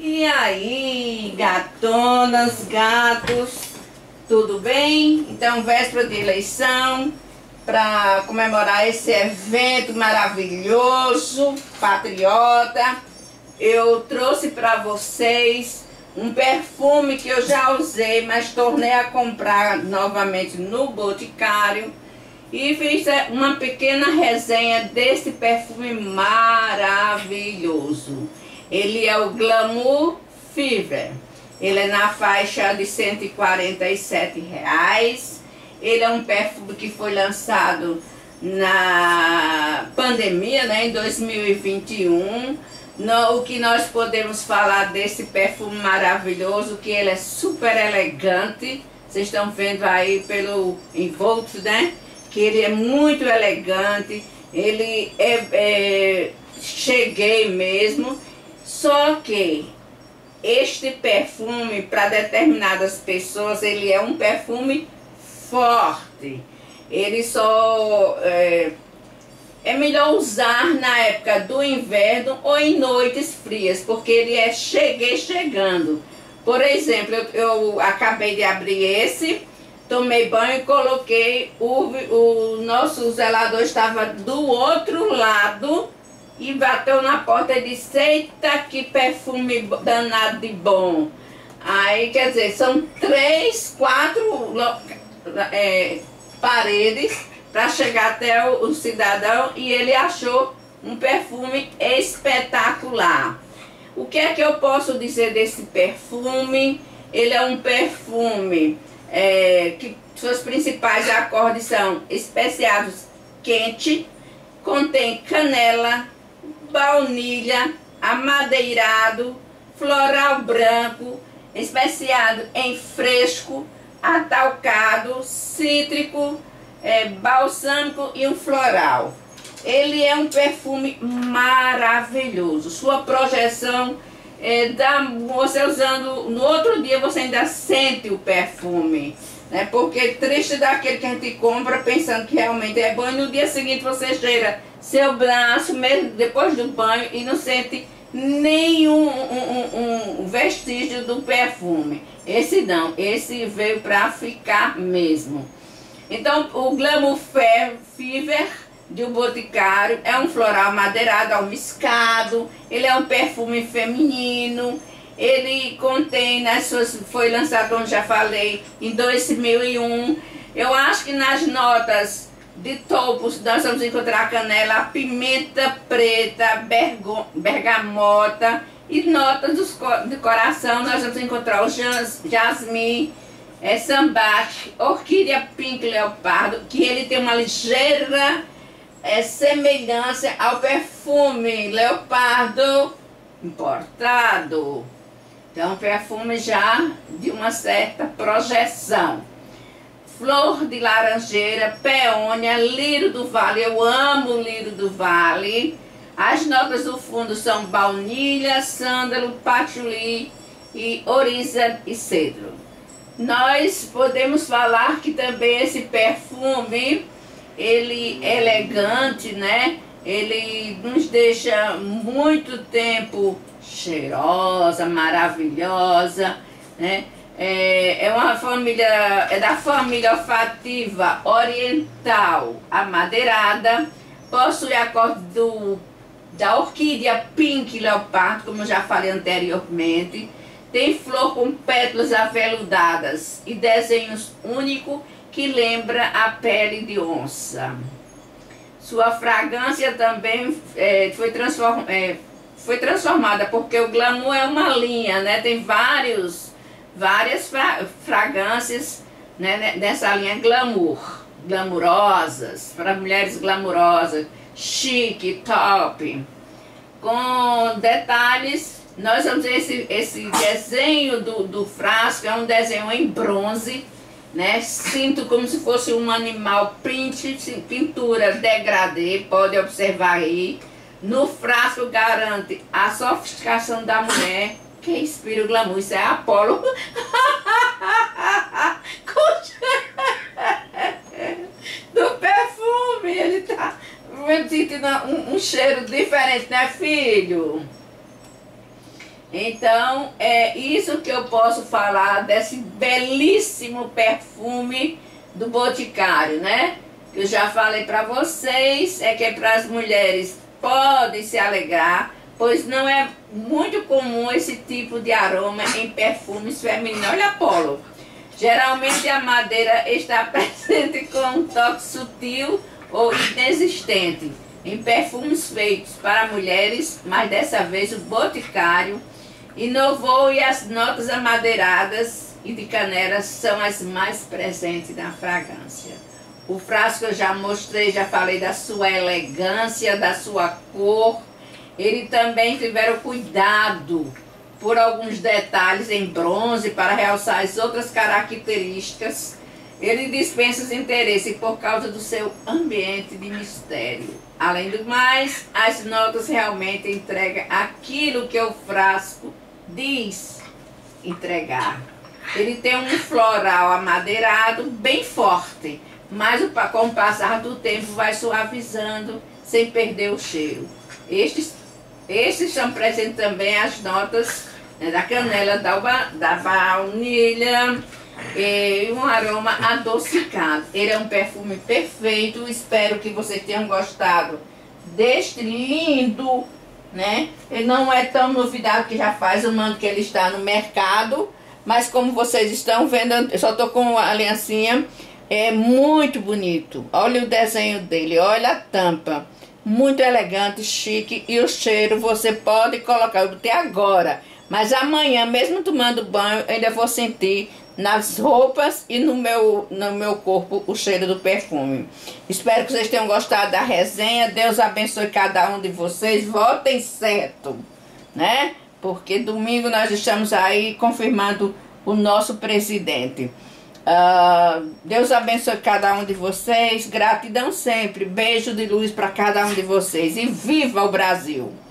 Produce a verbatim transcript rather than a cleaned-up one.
E aí, gatonas, gatos, tudo bem? Então, véspera de eleição, para comemorar esse evento maravilhoso, patriota, eu trouxe para vocês um perfume que eu já usei, mas tornei a comprar novamente no Boticário. E fiz uma pequena resenha desse perfume maravilhoso. Ele é o Glamour Fever. Ele é na faixa de cento e quarenta e sete reais. Ele é um perfume que foi lançado na pandemia, né, em dois mil e vinte e um. No, o que nós podemos falar desse perfume maravilhoso, que ele é super elegante. Vocês estão vendo aí pelo envolto, né? Que ele é muito elegante, ele é, é cheguei mesmo, só que este perfume para determinadas pessoas ele é um perfume forte. Ele só é, é melhor usar na época do inverno ou em noites frias, porque ele é cheguei chegando. Por exemplo, eu, eu acabei de abrir esse. Tomei banho e coloquei, o, o nosso zelador estava do outro lado e bateu na porta e disse: eita, que perfume danado de bom. Aí, quer dizer, são três, quatro é, paredes para chegar até o, o cidadão, e ele achou um perfume espetacular. O que é que eu posso dizer desse perfume? Ele é um perfume... É, que suas principais acordes são especiados quente, contém canela, baunilha, amadeirado, floral branco, especiado em fresco, atalcado, cítrico, é, balsâmico e um floral. Ele é um perfume maravilhoso. Sua projeção É, dá, você usando, no outro dia você ainda sente o perfume, né? Porque é triste daquele que a gente compra pensando que realmente é bom, e no dia seguinte você cheira seu braço, mesmo depois do banho, e não sente nenhum um, um, um vestígio do perfume. Esse não, esse veio para ficar mesmo. Então, o Glamour Fever de um Boticário é um floral madeirado almiscado. Ele é um perfume feminino. Ele contém nas suas, foi lançado, como já falei, em dois mil e um. Eu acho que nas notas de topos nós vamos encontrar canela, pimenta preta, bergo, bergamota, e notas dos, de coração nós vamos encontrar o jas, jasmim, é, sambac, orquídea pink leopardo, que ele tem uma ligeira é semelhança ao perfume leopardo importado. Então, perfume já de uma certa projeção. Flor de laranjeira, peônia, lírio do vale. Eu amo o lírio do vale. As notas do fundo são baunilha, sândalo, patchouli e oriza e cedro. Nós podemos falar que também esse perfume, ele é elegante, né? Ele nos deixa muito tempo cheirosa, maravilhosa, né? É, é uma família, é da família olfativa oriental amadeirada, possui a cor do, da orquídea pink leopardo, como eu já falei anteriormente, tem flor com pétalas aveludadas e desenhos únicos que lembra a pele de onça. Sua fragrância também é, foi, transform, é, foi transformada, porque o Glamour é uma linha, né? Tem vários, várias fra, fragrâncias, né, nessa linha Glamour, glamourosas, para mulheres glamourosas, chique, top, com detalhes. Nós vamos ver esse, esse desenho do, do frasco, é um desenho em bronze, né? Sinto como se fosse um animal, print, pintura degradê, pode observar aí. No frasco garante a sofisticação da mulher que inspira o glamour. Isso é Apolo. Do perfume, ele tá sentindo um, um cheiro diferente, né, filho? Então, é isso que eu posso falar desse belíssimo perfume do Boticário, né? Que eu já falei para vocês, é que é para as mulheres podem se alegrar, pois não é muito comum esse tipo de aroma em perfumes femininos. Olha, Apolo, geralmente a madeira está presente com um toque sutil ou inexistente em perfumes feitos para mulheres, mas dessa vez o Boticário inovou e as notas amadeiradas e de canela são as mais presentes na fragrância. O frasco eu já mostrei, já falei da sua elegância, da sua cor. Ele também tiveram cuidado por alguns detalhes em bronze para realçar as outras características. Ele dispensa os interesses por causa do seu ambiente de mistério. Além do mais, as notas realmente entregam aquilo que o frasco diz entregar. Ele tem um floral amadeirado bem forte, mas com o passar do tempo vai suavizando sem perder o cheiro. Estes, estes são presentes também as notas, né, da canela, da, da baunilha e um aroma adocicado. Ele é um perfume perfeito. Espero que vocês tenham gostado deste lindo, né? Ele não é tão novidade, que já faz um ano que ele está no mercado, mas como vocês estão vendo, eu só tô com a aliancinha. É muito bonito. Olha o desenho dele, olha a tampa. Muito elegante, chique. E o cheiro você pode colocar. Eu botei agora, mas amanhã, mesmo tomando banho, eu ainda vou sentir nas roupas e no meu, no meu corpo o cheiro do perfume. Espero que vocês tenham gostado da resenha. Deus abençoe cada um de vocês. Votem certo, né? Porque domingo nós estamos aí confirmando o nosso presidente. Uh, Deus abençoe cada um de vocês. Gratidão sempre. Beijo de luz para cada um de vocês. E viva o Brasil!